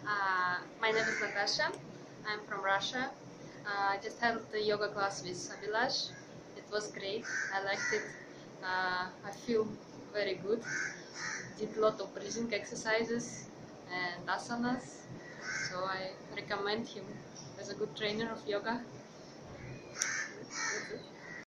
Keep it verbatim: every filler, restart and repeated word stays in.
Uh, my name is Natalia. I'm from Russia. Uh, I just had the yoga class with Abhilash. It was great. I liked it. Uh, I feel very good. Did a lot of breathing exercises and asanas. So I recommend him as a good trainer of yoga.